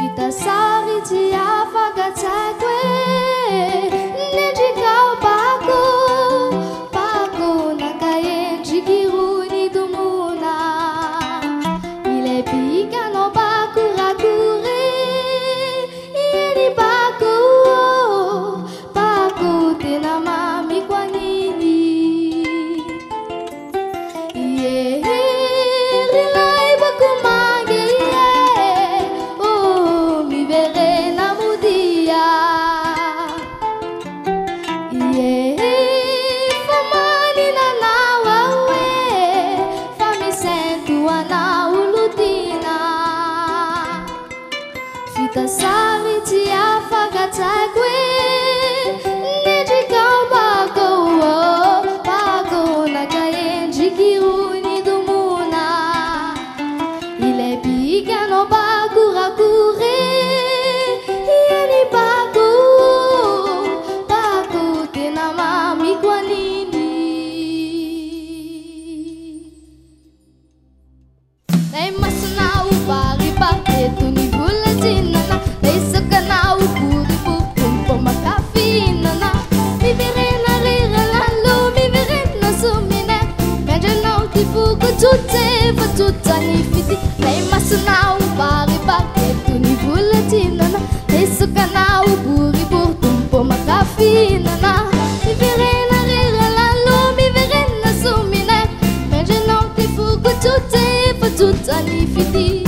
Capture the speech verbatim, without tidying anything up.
Vitasari ti afagatsakwe Nedikao pako Pako nakaendrikiruni dumuna Ile pika no baku rakure Ieni pako Pako tena mami kwa nini Yeah Rilai baku mange yeah Oh mi verena mudia Yeah Famani na nawa we Fami sentu ana ulutina Vitasari ti afagatsakwe Nedikao pako Pako nakaendrikiruni dumuna Ile pika no baku rakure Ieni pako Pako tena mami kwa nini Nei masana upari paketu ni bulatina na Nei sakana upuri pukumpo makafina na Mi verena lira lalo mi verena sumine Menja no ti fuku tutte fa tutta ni fiti Nei masana upari paketu ni bulatina na Nei sakana upuri pukumpo makafina na Mi verena lira lalo mi verena sumine Menja no ti fuku tutte fa tutta ni fiti